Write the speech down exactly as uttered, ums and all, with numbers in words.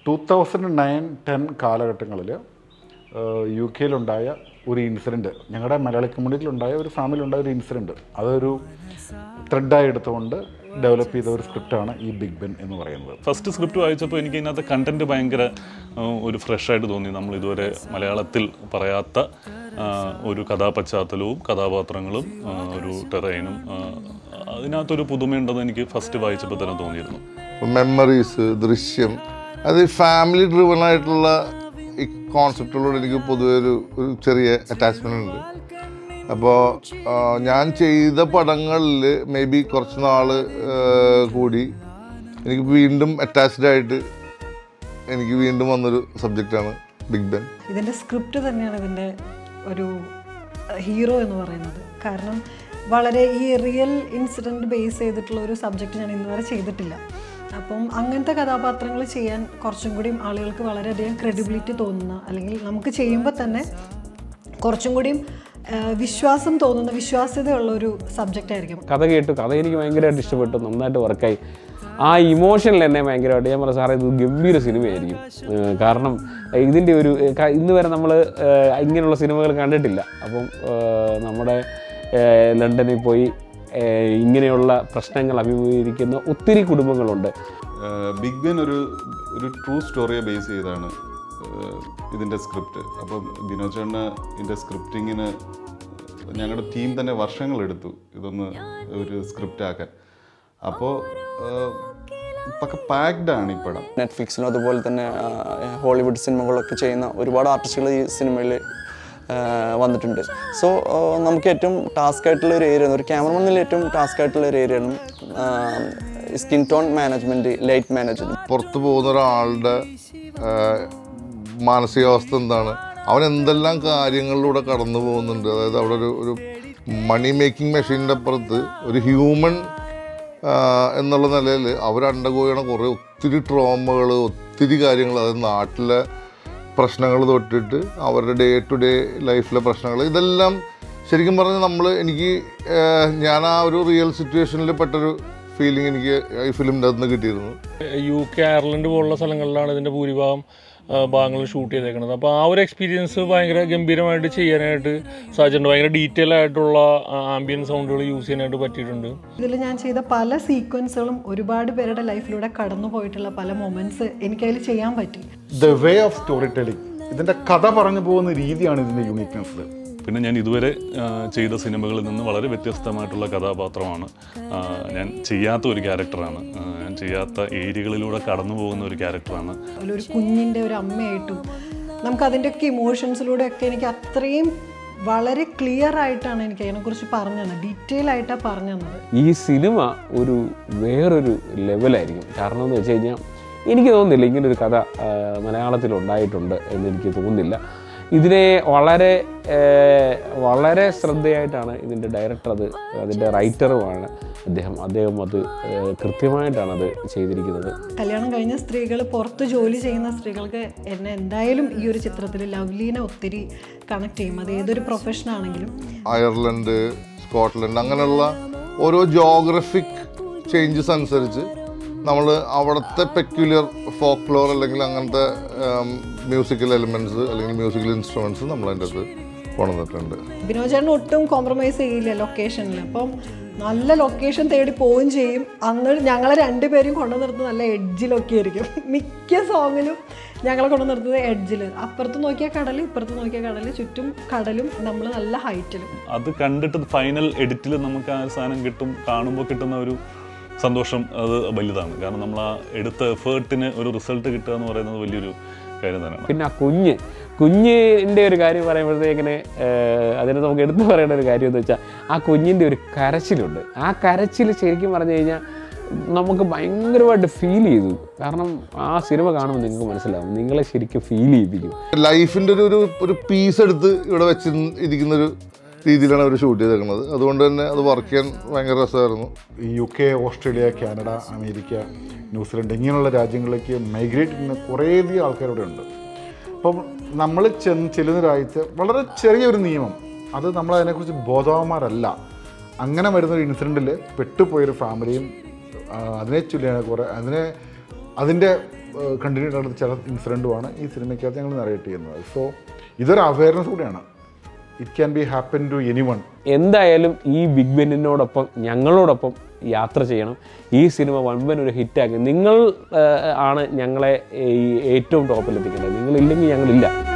Two thousand nine ten കാലഘട്ടങ്ങളിൽ യു കെയിലുണ്ടായ ഒരു ഇൻസിഡൻറ്റ്, ഞങ്ങളുടെ മലയാളി കമ്മ്യൂണിറ്റിയിലുണ്ടായ ഒരു ഫാമിലിയിലുണ്ടായ ഒരു ഇൻസിഡൻറ്റ്, അതൊരു ത്രെഡായി എടുത്തുകൊണ്ട് ഡെവലപ്പ് ചെയ്ത ഒരു സ്ക്രിപ്റ്റാണ് ഈ ബിഗ് ബെൻ എന്ന് പറയുന്നത്. ഫസ്റ്റ് സ്ക്രിപ്റ്റ് വായിച്ചപ്പോൾ എനിക്ക് ഇതിനകത്ത് കണ്ടൻറ്റ് ഭയങ്കര ഒരു ഫ്രഷായിട്ട് തോന്നി. നമ്മൾ ഇതുവരെ മലയാളത്തിൽ പറയാത്ത ഒരു കഥാപശ്ചാത്തലവും കഥാപാത്രങ്ങളും ഒരു ടെറൈനും അതിനകത്തൊരു പുതുമയുണ്ടെന്ന് എനിക്ക് ഫസ്റ്റ് വായിച്ചപ്പോൾ തന്നെ തോന്നിയിരുന്നു. മെമ്മറീസ്, ദൃശ്യം, അത് ഫാമിലി ഡ്രിവൺ ആയിട്ടുള്ള ഈ കോൺസെപ്റ്റുകളോട് എനിക്ക് പൊതുവെ ഒരു ഒരു ചെറിയ അറ്റാച്ച്മെൻ്റ് ഉണ്ട്. അപ്പോൾ ഞാൻ ചെയ്ത പടങ്ങളിൽ മേ ബി കുറച്ച് നാൾ കൂടി എനിക്ക് വീണ്ടും അറ്റാച്ച്ഡ് ആയിട്ട് എനിക്ക് വീണ്ടും വന്നൊരു സബ്ജക്റ്റാണ് ബിഗ് ബെൻ. ഇതിൻ്റെ സ്ക്രിപ്റ്റ് തന്നെയാണ് ഇതിൻ്റെ ഒരു ഹീറോ എന്ന് പറയുന്നത്. കാരണം വളരെ ഈ റിയൽ ഇൻസിഡൻറ്റ് ബേസ് ചെയ്തിട്ടുള്ള ഒരു സബ്ജക്റ്റ് ഞാൻ ഇന്നുവരെ ചെയ്തിട്ടില്ല. അപ്പം അങ്ങനത്തെ കഥാപാത്രങ്ങൾ ചെയ്യാൻ കുറച്ചും കൂടിയും ആളുകൾക്ക് വളരെയധികം ക്രെഡിബിലിറ്റി തോന്നുന്ന, അല്ലെങ്കിൽ നമുക്ക് ചെയ്യുമ്പോൾ തന്നെ കുറച്ചും കൂടിയും വിശ്വാസം തോന്നുന്ന, വിശ്വാസ്യതയുള്ള ഒരു സബ്ജക്റ്റ് ആയിരിക്കും. കഥ കേട്ടു, കഥ എനിക്ക് ഭയങ്കരമായിട്ട് ഇഷ്ടപ്പെട്ടു, നന്നായിട്ട് വർക്കായി. ആ ഇമോഷനിൽ എന്നെ ഭയങ്കരമായിട്ട് ഞാൻ പറയാം സാറേ ഇത് ഗംഭീര സിനിമയായിരിക്കും. കാരണം ഇതിൻ്റെ ഒരു ഇന്ന് വരെ നമ്മൾ ഇങ്ങനെയുള്ള സിനിമകൾ കണ്ടിട്ടില്ല. അപ്പം നമ്മുടെ ലണ്ടനിൽ പോയി ഇങ്ങനെയുള്ള പ്രശ്നങ്ങൾ അഭിമുഖീകരിക്കുന്ന ഒത്തിരി കുടുംബങ്ങളുണ്ട്. ബിഗ് ബെൻ ഒരു ഒരു ട്രൂ സ്റ്റോറിയെ ബേസ് ചെയ്താണ് ഇതിൻ്റെ സ്ക്രിപ്റ്റ്. അപ്പം ബിനോദ് ചേട്ടന് ഇതിൻ്റെ സ്ക്രിപ്റ്റിങ്ങിന് ഞങ്ങളുടെ ടീം തന്നെ വർഷങ്ങളെടുത്തു ഇതൊന്ന് ഒരു സ്ക്രിപ്റ്റ് ആക്കാൻ. അപ്പോൾ ഇപ്പൊക്കെ പാക്ഡ് ആണ് ഈ പടം. നെറ്റ്ഫ്ലിക്സിലും അതുപോലെ തന്നെ ഹോളിവുഡ് സിനിമകളൊക്കെ ചെയ്യുന്ന ഒരുപാട് ആർട്ടിസ്റ്റുകൾ ഈ സിനിമയിൽ വന്നിട്ടുണ്ട്. സോ നമുക്ക് ഏറ്റവും ടാസ്ക് ആയിട്ടുള്ള ഒരു ഏരിയ, ഒരു ക്യാമറമാനിൽ ഏറ്റവും ടാസ്ക് ആയിട്ടുള്ള ഒരു ഏരിയയാണ് skin tone management, light management. പുറത്തു പോകുന്ന ഒരാളുടെ മാനസികാവസ്ഥ എന്താണ്, അവൻ എന്തെല്ലാം കാര്യങ്ങളിലൂടെ കടന്നു പോകുന്നുണ്ട്. അതായത് അവിടെ ഒരു ഒരു മണി മേക്കിംഗ് മെഷീൻ്റെ അപ്പുറത്ത് ഒരു ഹ്യൂമൻ എന്നുള്ള നിലയിൽ അവർ അണ്ടർഗോ ചെയ്യണ കുറേ ഒത്തിരി ട്രോമകൾ, ഒത്തിരി കാര്യങ്ങൾ, അതായത് നാട്ടിലെ പ്രശ്നങ്ങൾ തൊട്ടിട്ട് അവരുടെ ഡേ ടു ഡേ ലൈഫിലെ പ്രശ്നങ്ങൾ, ഇതെല്ലാം ശരിക്കും പറഞ്ഞാൽ നമ്മൾ എനിക്ക് ഞാൻ ആ ഒരു റിയൽ സിറ്റുവേഷനിൽ പെട്ടൊരു ഫീലിംഗ് എനിക്ക് ഈ ഫിലിമിൻ്റെ അകത്ത് നിന്ന് കിട്ടിയിരുന്നു. യു കെ, അയർലൻഡ് പോലുള്ള സ്ഥലങ്ങളിലാണ് ഇതിൻ്റെ ഭൂരിഭാഗം ഭാഗങ്ങൾ ഷൂട്ട് ചെയ്തേക്കുന്നത്. അപ്പോൾ ആ ഒരു എക്സ്പീരിയൻസ് ഭയങ്കര ഗംഭീരമായിട്ട് ചെയ്യാനായിട്ട് സാധിച്ചിട്ടുണ്ട്. ഭയങ്കര ഡീറ്റെയിൽ ആയിട്ടുള്ള ആംബിയൻ സൗണ്ടുകൾ യൂസ് ചെയ്യാനായിട്ട് പറ്റിയിട്ടുണ്ട്. ഇതിൽ ഞാൻ ചെയ്ത പല സീക്വൻസുകളും ഒരുപാട് പേരുടെ ലൈഫിലൂടെ കടന്നു പോയിട്ടുള്ള പല മൊമെന്റ്സ് എനിക്കതിൽ ചെയ്യാൻ പറ്റി. The way of story telling, ഇതിൻ്റെ കഥ പറഞ്ഞു പോകുന്ന രീതിയാണ് ഇതിൻ്റെ യൂണിക്നെസ്. പിന്നെ ഞാൻ ഇതുവരെ ചെയ്ത സിനിമകളിൽ നിന്ന് വളരെ വ്യത്യസ്തമായിട്ടുള്ള കഥാപാത്രമാണ്. ഞാൻ ചെയ്യാത്ത ഒരു ക്യാരക്ടറാണ്, ഞാൻ ചെയ്യാത്ത ഏരിയകളിലൂടെ കടന്നു പോകുന്ന ഒരു ക്യാരക്ടറാണ്. ഒരു കുഞ്ഞിൻ്റെ ഒരു അമ്മയായിട്ടും നമുക്ക് അതിൻ്റെയൊക്കെ ഇമോഷൻസിലൂടെയൊക്കെ എനിക്ക് അത്രയും വളരെ ക്ലിയർ ആയിട്ടാണ് എനിക്ക് അതിനെക്കുറിച്ച് പറഞ്ഞു തന്നത്, ഡീറ്റെയിൽ ആയിട്ടാണ് പറഞ്ഞു തന്നത്. ഈ സിനിമ ഒരു വേറൊരു ലെവലായിരിക്കും. കാരണം എന്ന് വെച്ച് കഴിഞ്ഞാൽ എനിക്ക് തോന്നുന്നില്ല ഇങ്ങനൊരു കഥ മലയാളത്തിലുണ്ടായിട്ടുണ്ട് എന്നെനിക്ക് തോന്നുന്നില്ല. ഇതിനെ വളരെ വളരെ ശ്രദ്ധയായിട്ടാണ് ഇതിൻ്റെ ഡയറക്ടർ, അത് അതിൻ്റെ റൈറ്ററുമാണ് അദ്ദേഹം അദ്ദേഹം അത് കൃത്യമായിട്ടാണ് അത് ചെയ്തിരിക്കുന്നത്. കല്യാണം കഴിഞ്ഞ സ്ത്രീകൾ, പുറത്ത് ജോലി ചെയ്യുന്ന സ്ത്രീകൾക്ക് എന്നെ എന്തായാലും ഈ ഒരു ചിത്രത്തിൽ ലവ്ലീനെ ഒത്തിരി കണക്ട് ചെയ്യും. അത് ഏതൊരു പ്രൊഫഷൻ ആണെങ്കിലും. അയർലൻഡ്, സ്കോട്ട്ലൻഡ്, അങ്ങനെയുള്ള ഓരോ ജോഗ്രഫിക് ചേഞ്ചസ് അനുസരിച്ച് നമ്മൾ അവിടുത്തെ പെക്യുലർ ഫോക്ലോർ അല്ലെങ്കിൽ അങ്ങനത്തെ മ്യൂസിക്കൽ എലിമെൻറ്റ്സ് അല്ലെങ്കിൽ മ്യൂസിക്കൽ ഇൻസ്ട്രുമെൻറ്റ്സ് നമ്മൾ അതിൻ്റെ അകത്ത് കൊണ്ടുവന്നിട്ടുണ്ട്. ബിനോദ് ചേട്ടൻ ഒട്ടും കോംപ്രമൈസ് ചെയ്യില്ല ലൊക്കേഷനിൽ. അപ്പം നല്ല ലൊക്കേഷൻ തേടി പോവുകയും ചെയ്യും. അന്ന് ഞങ്ങളെ രണ്ടുപേരും കൊണ്ടു നിർത്തുന്നത് നല്ല എഡ്ജിലൊക്കെ ആയിരിക്കും. മിക്ക സോങ്ങിലും ഞങ്ങളെ കൊണ്ടു നിർത്തുന്നത് എഡ്ജിൽ. അപ്പുറത്ത് നോക്കിയാൽ കടൽ, ഇപ്പുറത്ത് നോക്കിയാൽ കടൽ, ചുറ്റും കടലും, നമ്മൾ നല്ല ഹൈറ്റിലും. അത് കണ്ടിട്ട് ഫൈനൽ എഡിറ്റിൽ നമുക്ക് ആ സാധനം കിട്ടും, കാണുമ്പോൾ കിട്ടുന്ന ഒരു സന്തോഷം അത് വലുതാണ്. കാരണം നമ്മൾ ആ എടുത്ത എഫേർട്ടിന് ഒരു റിസൾട്ട് കിട്ടുക എന്ന് പറയുന്നത് വലിയൊരു കാര്യം തന്നെയാണ്. പിന്നെ ആ കുഞ്ഞ് കുഞ്ഞിൻ്റെ ഒരു കാര്യം പറയുമ്പോഴത്തേക്കിന് അതിന് നമുക്ക് എടുത്തു പറയേണ്ട ഒരു കാര്യം എന്ന് വെച്ചാൽ ആ കുഞ്ഞിൻ്റെ ഒരു കരച്ചിലുണ്ട്. ആ കരച്ചിൽ ശരിക്കും പറഞ്ഞു കഴിഞ്ഞാൽ നമുക്ക് ഭയങ്കരമായിട്ട് ഫീൽ ചെയ്തു. കാരണം ആ സിനിമ കാണുമ്പോൾ നിങ്ങൾക്ക് മനസ്സിലാവും, നിങ്ങളെ ശരിക്കും ഫീൽ ചെയ്യിപ്പിക്കും. ലൈഫിൻ്റെ ഒരു ഒരു പീസ് എടുത്ത് ഇവിടെ വെച്ച് ഇരിക്കുന്നൊരു രീതിയിലാണ് അവർ ഷൂട്ട് ചെയ്തേക്കുന്നത്. അതുകൊണ്ട് തന്നെ അത് വർക്ക് ചെയ്യാൻ ഭയങ്കര രസമായിരുന്നു. U K, Australia, Canada, America, New Zealand ഇങ്ങനെയുള്ള രാജ്യങ്ങളിലേക്ക് മൈഗ്രേറ്റ് ചെയ്യുന്ന കുറേയധികം ആൾക്കാരിവിടെ ഉണ്ട്. അപ്പം നമ്മൾ ചെന്ന് ചെല്ലുന്ന രാജ്യത്ത് വളരെ ചെറിയൊരു നിയമം, അത് നമ്മളതിനെക്കുറിച്ച് ബോധവാന്മാരല്ല. അങ്ങനെ വരുന്നൊരു ഇൻസിഡൻറ്റിൽ പെട്ടുപോയൊരു ഫാമിലിയും അതിനെ ചൊല്ലിയാണ് കുറേ അതിനെ അതിൻ്റെ കണ്ടിന്യൂ നടന്ന ചില ഇൻസിഡൻറ്റുമാണ് ഈ സിനിമയ്ക്കകത്ത് ഞങ്ങൾ നറേറ്റ് ചെയ്യുന്നത്. സോ ഇതൊരു അവയർനെസ് കൂടിയാണ്. It can be happen to any one. എന്തായാലും ഈ ബിഗ് ബെന്നിനോടൊപ്പം ഞങ്ങളോടൊപ്പം യാത്ര ചെയ്യണം. ഈ സിനിമ വൻപൻ ഒരു ഹിറ്റാക്കി. നിങ്ങൾ ആണ് ഞങ്ങളെ ഈ ഏറ്റവും ടോപ്പിലെത്തിക്കേണ്ടത്. നിങ്ങളില്ലെങ്കിൽ ഞങ്ങളില്ല.